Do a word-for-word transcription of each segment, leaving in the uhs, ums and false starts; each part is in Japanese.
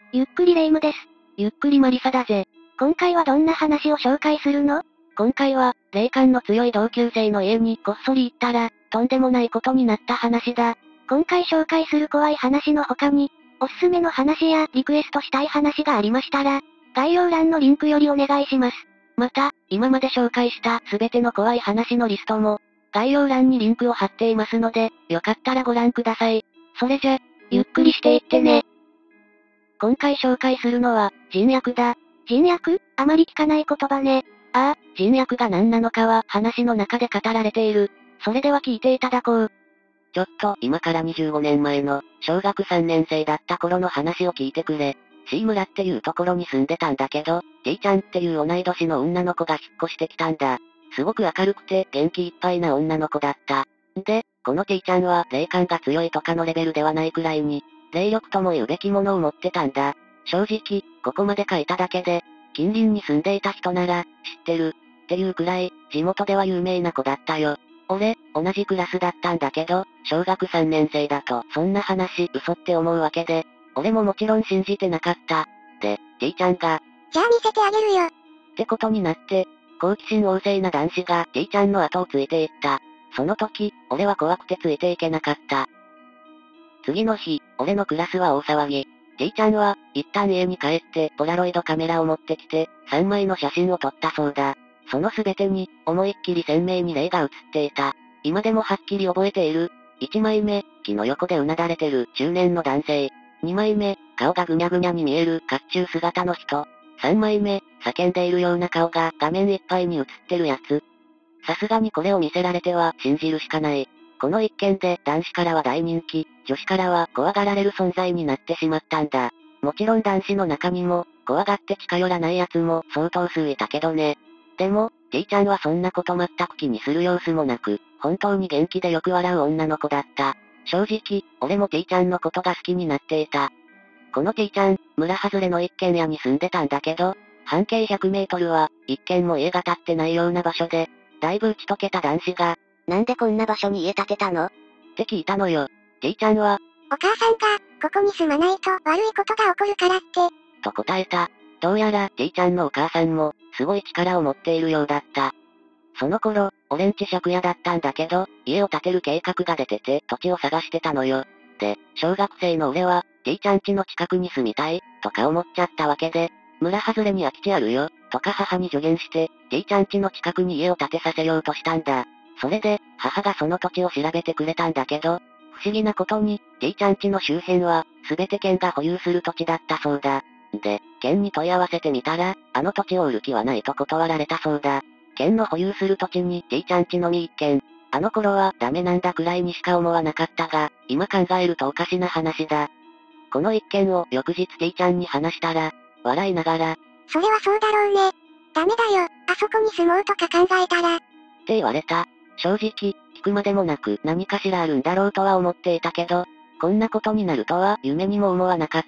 ゆっくりレ夢ムです。 ゆっくりマリサだぜ。 今回はどんな話を紹介するの？ 今回は、霊感の強い同級生の家にこっそり行ったら、とんでもないことになった話だ。 今回紹介する怖い話の他に、おすすめの話やリクエストしたい話がありましたら、概要欄のリンクよりお願いします。 また、今まで紹介したすべての怖い話のリストも、概要欄にリンクを貼っていますので、よかったらご覧ください。それじゃ、ゆっくりしていってね。今回紹介するのは、人薬だ。 人薬？あまり聞かない言葉ね。 ああ、人薬が何なのかは話の中で語られている。それでは聞いていただこう。ちょっと今からにじゅうごねんまえの、小学さんねん生だった頃の話を聞いてくれ。C 村っていうところに住んでたんだけど、T ちゃんっていう同い年の女の子が引っ越してきたんだ。すごく明るくて元気いっぱいな女の子だった。で、この T ちゃんは霊感が強いとかのレベルではないくらいに、霊力とも言うべきものを持ってたんだ。正直、ここまで書いただけで、近隣に住んでいた人なら、知ってる、っていうくらい、地元では有名な子だったよ。俺、同じクラスだったんだけど、小学さんねん生だと、そんな話、嘘って思うわけで、俺ももちろん信じてなかった。で、T ちゃんが、 じゃあ見せてあげるよ。 ってことになって、好奇心旺盛な男子が T ちゃんの後をついていった。その時、俺は怖くてついていけなかった。次の日、俺のクラスは大騒ぎ。T ちゃんは、一旦家に帰って、ポラロイドカメラを持ってきて、さんまいの写真を撮ったそうだ。そのすべてに、思いっきり鮮明に霊が映っていた。今でもはっきり覚えている。いちまいめ、木の横でうなだれてる中年の男性。にまいめ、顔がぐにゃぐにゃに見える甲冑姿の人。さんまいめ、叫んでいるような顔が画面いっぱいに映ってるやつ。さすがにこれを見せられては信じるしかない。この一件で男子からは大人気、女子からは怖がられる存在になってしまったんだ。もちろん男子の中にも、怖がって近寄らない奴も相当数いたけどね。でも、T ちゃんはそんなこと全く気にする様子もなく、本当に元気でよく笑う女の子だった。正直、俺も T ちゃんのことが好きになっていた。この T ちゃん、村外れの一軒家に住んでたんだけど、半径ひゃくメートルは、一軒も家が建ってないような場所で、だいぶ打ち解けた男子が、 なんでこんな場所に家建てたの？ って聞いたのよ。T ちゃんは、 お母さんが、ここに住まないと悪いことが起こるからって。 と答えた。どうやら T ちゃんのお母さんも、すごい力を持っているようだった。その頃、俺んち借家だったんだけど、家を建てる計画が出てて土地を探してたのよ。で、小学生の俺は、T ちゃん家の近くに住みたい、とか思っちゃったわけで、村外れに空き地あるよ、とか母に助言して、T ちゃん家の近くに家を建てさせようとしたんだ。それで、母がその土地を調べてくれたんだけど、不思議なことに、T ちゃん家の周辺は、すべて県が保有する土地だったそうだ。で、県に問い合わせてみたら、あの土地を売る気はないと断られたそうだ。県の保有する土地に T ちゃん家のみ一軒。あの頃はダメなんだくらいにしか思わなかったが、今考えるとおかしな話だ。この一件を翌日 T ちゃんに話したら、笑いながら、 それはそうだろうね。ダメだよ、あそこに住もうとか考えたら。 って言われた。正直、聞くまでもなく何かしらあるんだろうとは思っていたけど、こんなことになるとは夢にも思わなかった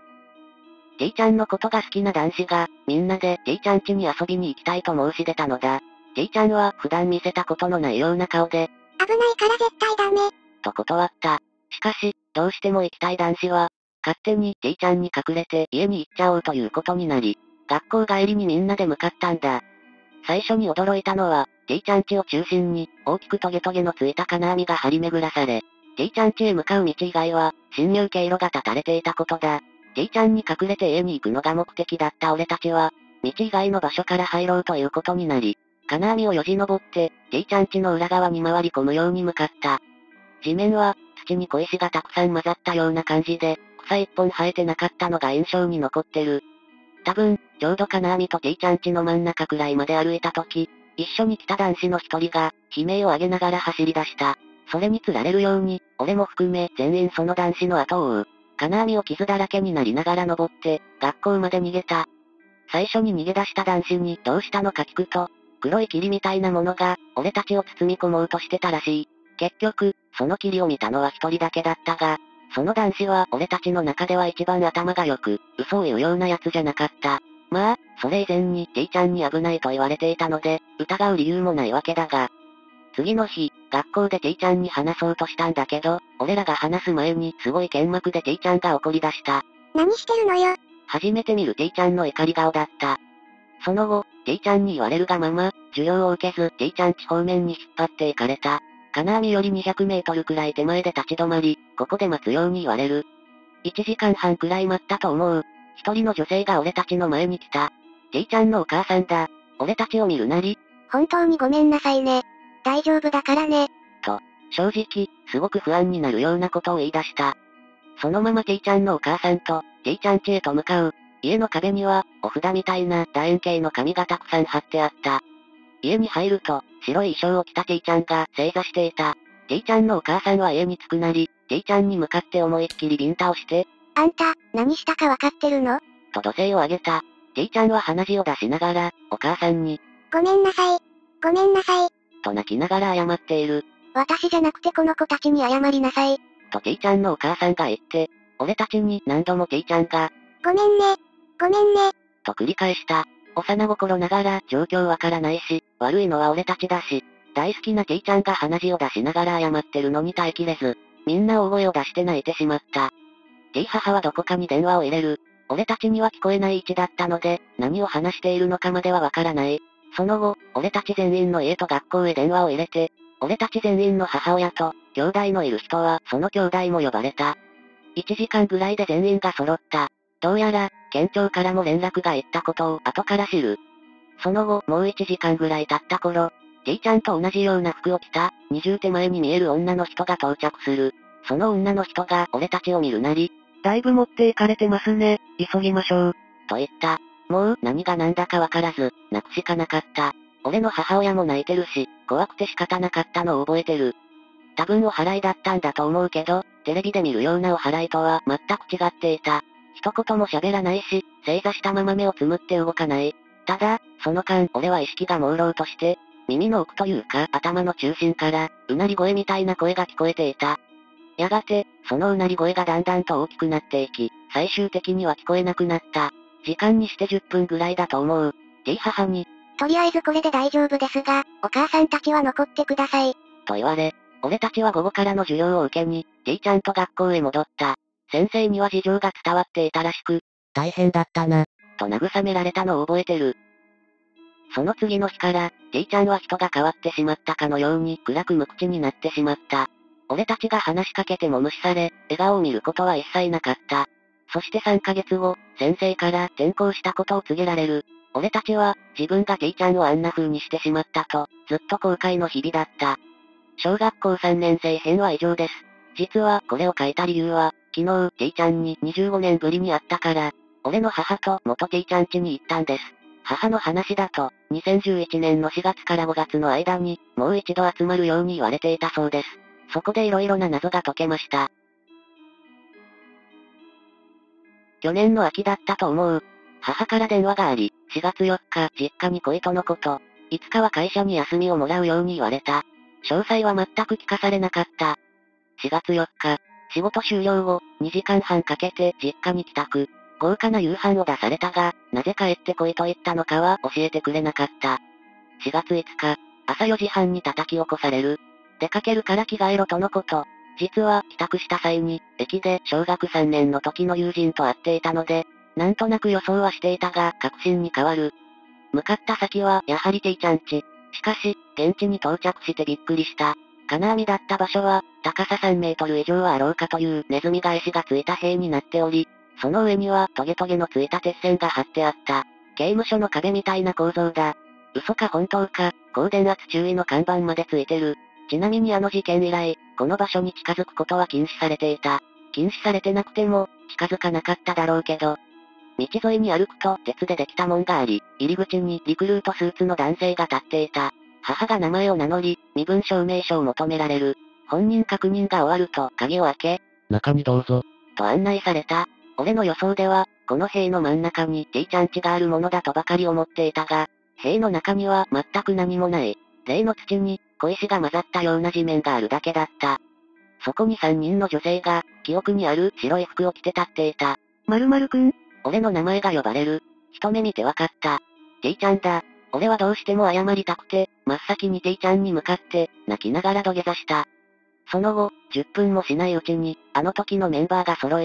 。T ちゃんのことが好きな男子が、みんなで T ちゃん家に遊びに行きたいと申し出たのだ。T ちゃんは普段見せたことのないような顔で、 危ないから絶対ダメ。 と断った。しかし、どうしても行きたい男子は、勝手に T ちゃんに隠れて家に行っちゃおうということになり、学校帰りにみんなで向かったんだ。最初に驚いたのは、T ちゃん家を中心に、大きくトゲトゲのついた金網が張り巡らされ、T ちゃん家へ向かう道以外は、侵入経路が断たれていたことだ。T ちゃんに隠れて家に行くのが目的だった俺たちは、道以外の場所から入ろうということになり、金網をよじ登って、T ちゃん家の裏側に回り込むように向かった。地面は、土に小石がたくさん混ざったような感じで、草一本生えてなかったのが印象に残ってる。多分、ちょうど金網と T ちゃん家の真ん中くらいまで歩いた時、一緒に来た男子の一人が、悲鳴を上げながら走り出した。それに釣られるように、俺も含め全員その男子の後を追う。金網を傷だらけになりながら登って、学校まで逃げた。最初に逃げ出した男子にどうしたのか聞くと、黒い霧みたいなものが、俺たちを包み込もうとしてたらしい。結局、その霧を見たのは一人だけだったが、その男子は俺たちの中では一番頭が良く、嘘を言うような奴じゃなかった。まあ、それ以前に T ちゃんに危ないと言われていたので、疑う理由もないわけだが。次の日、学校で T ちゃんに話そうとしたんだけど、俺らが話す前にすごい剣幕で T ちゃんが怒り出した。 何してるのよ。 初めて見る T ちゃんの怒り顔だった。その後、T ちゃんに言われるがまま、授業を受けず T ちゃん家方面に引っ張って行かれた。金網よりにひゃくメートルくらい手前で立ち止まり、ここで待つように言われる。いちじかんはんくらい待ったと思う。一人の女性が俺たちの前に来た。T ちゃんのお母さんだ。俺たちを見るなり。 本当にごめんなさいね。大丈夫だからね。 と、正直、すごく不安になるようなことを言い出した。そのまま T ちゃんのお母さんと、T ちゃん家へと向かう。家の壁には、お札みたいな楕円形の紙がたくさん貼ってあった。家に入ると、白い衣装を着た T ちゃんが正座していた。T ちゃんのお母さんは家に着くなり、T ちゃんに向かって思いっきりビンタをして、 あんた、何したかわかってるの？ と怒声を上げた。T ちゃんは鼻血を出しながら、お母さんに、 ごめんなさい。ごめんなさい。 と泣きながら謝っている。 私じゃなくてこの子たちに謝りなさい。 と T ちゃんのお母さんが言って、俺たちに何度も T ちゃんが、 ごめんね。ごめんね。 と繰り返した。幼心ながら状況わからないし、悪いのは俺たちだし、大好きな T ちゃんが鼻血を出しながら謝ってるのに耐えきれず、みんな大声を出して泣いてしまった。T 母はどこかに電話を入れる。俺たちには聞こえない位置だったので、何を話しているのかまではわからない。その後、俺たち全員の家と学校へ電話を入れて、俺たち全員の母親と、兄弟のいる人は、その兄弟も呼ばれた。いちじかんぐらいで全員が揃った。どうやら、県庁からも連絡が行ったことを後から知る。その後、もういちじかんぐらい経った頃、T ちゃんと同じような服を着た、にじゅう手前に見える女の人が到着する。その女の人が俺たちを見るなり、だいぶ持っていかれてますね、急ぎましょう。と言った。もう、何が何だかわからず、泣くしかなかった。俺の母親も泣いてるし、怖くて仕方なかったのを覚えてる。多分お祓いだったんだと思うけど、テレビで見るようなお祓いとは全く違っていた。一言も喋らないし、正座したまま目をつむって動かない。ただ、その間、俺は意識が朦朧として、耳の奥というか頭の中心から、うなり声みたいな声が聞こえていた。やがて、そのうなり声がだんだんと大きくなっていき、最終的には聞こえなくなった。時間にしてじゅっぷんぐらいだと思う。T 母に、 とりあえずこれで大丈夫ですが、お母さんたちは残ってください。 と言われ、俺たちは午後からの授業を受けに、T ちゃんと学校へ戻った。先生には事情が伝わっていたらしく、大変だったな、と慰められたのを覚えてる。その次の日から、T ちゃんは人が変わってしまったかのように暗く無口になってしまった。俺たちが話しかけても無視され、笑顔を見ることは一切なかった。そしてさんかげつご、先生から転校したことを告げられる。俺たちは、自分が T ちゃんをあんな風にしてしまったと、ずっと後悔の日々だった。小学校さんねん生編は以上です。実は、これを書いた理由は、昨日 T ちゃんににじゅうごねんぶりに会ったから、俺の母と元 T ちゃん家に行ったんです。母の話だと、にせんじゅういちねんのしがつからごがつの間に、もう一度集まるように言われていたそうです。そこで色々な謎が解けました。去年の秋だったと思う。母から電話があり、しがつよっか、実家に来いとのこと。いつかは会社に休みをもらうように言われた。詳細は全く聞かされなかった。しがつよっか、仕事終了後、にじかんはんかけて実家に帰宅。豪華な夕飯を出されたが、なぜ帰ってこいと言ったのかは教えてくれなかった。しがついつか、朝よじはんに叩き起こされる。出かけるから着替えろとのこと。実は、帰宅した際に、駅で小学さんねんの時の友人と会っていたので、なんとなく予想はしていたが、確信に変わる。向かった先は、やはり T ちゃん家。しかし、現地に到着してびっくりした。金網だった場所は、高ささんメートル以上はあろうかというネズミ返しがついた塀になっており、その上にはトゲトゲのついた鉄線が張ってあった。刑務所の壁みたいな構造だ。嘘か本当か、高電圧注意の看板までついてる。ちなみにあの事件以来、この場所に近づくことは禁止されていた。禁止されてなくても、近づかなかっただろうけど。道沿いに歩くと鉄でできた門があり、入り口にリクルートスーツの男性が立っていた。母が名前を名乗り、身分証明書を求められる。本人確認が終わると鍵を開け、 中にどうぞ。 と案内された。俺の予想では、この塀の真ん中に T ちゃん家があるものだとばかり思っていたが、塀の中には全く何もない。例の土に、小石が混ざったような地面があるだけだった。そこにさんにんの女性が、記憶にある白い服を着て立っていた。〇〇くん、俺の名前が呼ばれる。一目見てわかった。T ちゃんだ。俺はどうしても謝りたくて、真っ先に T ちゃんに向かって、泣きながら土下座した。その後、じゅっぷんもしないうちに、あの時のメンバーが揃い、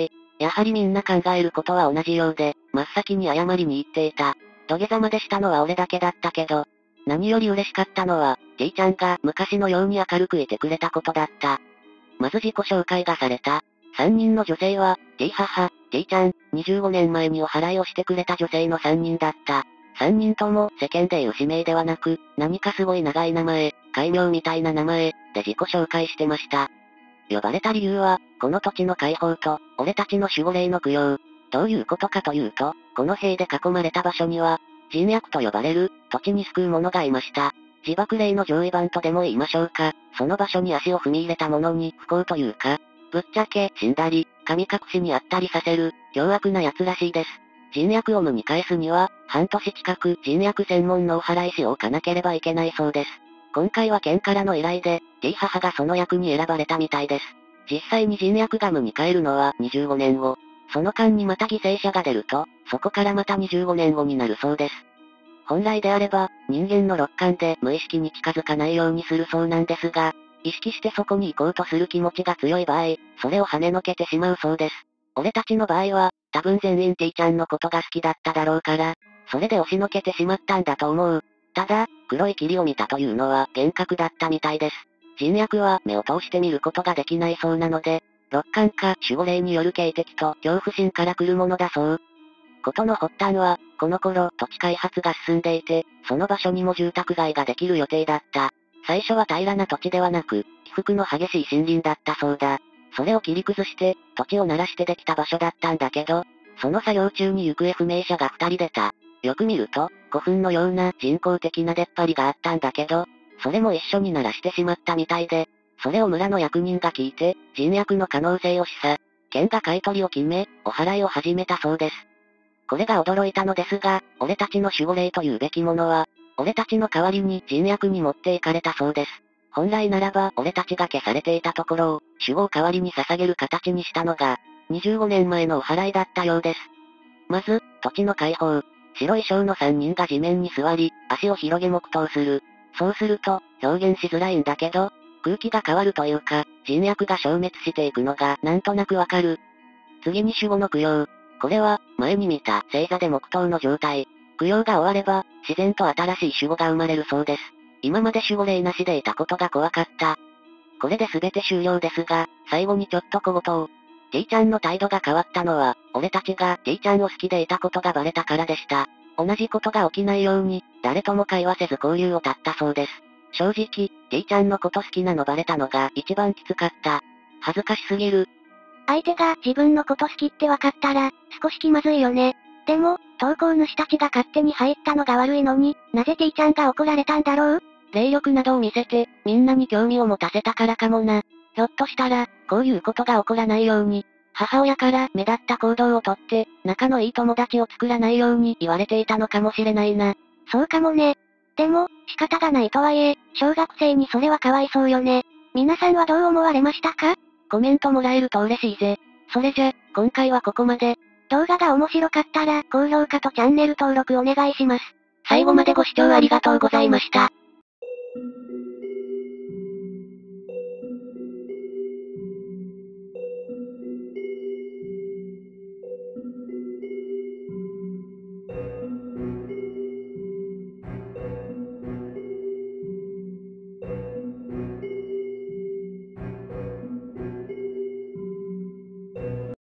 やはりみんな考えることは同じようで、真っ先に謝りに行っていた。土下座までしたのは俺だけだったけど、何より嬉しかったのは、J ちゃんが昔のように明るくいてくれたことだった。まず自己紹介がされた。さんにんの女性は、J 母、J ちゃん、にじゅうごねんまえにお祓いをしてくれた女性のさんにんだった。さんにんとも世間でいう氏名ではなく、何かすごい長い名前、戒名みたいな名前、で自己紹介してました。呼ばれた理由は、この土地の解放と、俺たちの守護霊の供養。どういうことかというと、この塀で囲まれた場所には、人役と呼ばれる、土地に救う者がいました。自爆霊の上位版とでも言いましょうか。その場所に足を踏み入れた者に不幸というか、ぶっちゃけ死んだり、神隠しにあったりさせる、凶悪な奴らしいです。人役を無に返すには、半年近く人役専門のお祓い師を置かなければいけないそうです。今回は県からの依頼で、J 母がその役に選ばれたみたいです。実際に人役が無に帰るのはにじゅうごねんご。その間にまた犠牲者が出ると、そこからまたにじゅうごねんごになるそうです。本来であれば、人間の六感で無意識に近づかないようにするそうなんですが、意識してそこに行こうとする気持ちが強い場合、それを跳ねのけてしまうそうです。俺たちの場合は、多分全員 T ちゃんのことが好きだっただろうから、それで押しのけてしまったんだと思う。ただ、黒い霧を見たというのは幻覚だったみたいです。人役は目を通して見ることができないそうなので、六感か守護霊による警笛と恐怖心から来るものだそう。ことの発端は、この頃土地開発が進んでいて、その場所にも住宅街ができる予定だった。最初は平らな土地ではなく、起伏の激しい森林だったそうだ。それを切り崩して、土地を鳴らしてできた場所だったんだけど、その作業中に行方不明者が二人出た。よく見ると、古墳のような人工的な出っ張りがあったんだけど、それも一緒に鳴らしてしまったみたいで、それを村の役人が聞いて、人役の可能性を示唆。県が買い取りを決め、お祓いを始めたそうです。これが驚いたのですが、俺たちの守護霊というべきものは、俺たちの代わりに人役に持って行かれたそうです。本来ならば俺たちが消されていたところを、守護を代わりに捧げる形にしたのが、にじゅうごねんまえのお祓いだったようです。まず、土地の解放。白い章のさんにんが地面に座り、足を広げ黙祷する。そうすると、表現しづらいんだけど、空気が変わるというか、人役が消滅していくのがなんとなくわかる。次に守護の供養。これは、前に見た星座で黙祷の状態。供養が終われば、自然と新しい守護が生まれるそうです。今まで守護霊なしでいたことが怖かった。これで全て終了ですが、最後にちょっと小言を。T ちゃんの態度が変わったのは、俺たちが T ちゃんを好きでいたことがバレたからでした。同じことが起きないように、誰とも会話せず交流を絶ったそうです。正直、T ちゃんのこと好きなのバレたのが一番きつかった。恥ずかしすぎる。 相手が自分のこと好きって分かったら、少し気まずいよね。でも、投稿主たちが勝手に入ったのが悪いのに、なぜ T ちゃんが怒られたんだろう？ 霊力などを見せて、みんなに興味を持たせたからかもな。ひょっとしたら、こういうことが起こらないように、母親から目立った行動をとって、仲のいい友達を作らないように言われていたのかもしれないな。 そうかもね。でも、仕方がないとはいえ、小学生にそれはかわいそうよね。皆さんはどう思われましたか？ コメントもらえると嬉しいぜ。それじゃ、今回はここまで。 動画が面白かったら、高評価とチャンネル登録お願いします。 最後までご視聴ありがとうございました。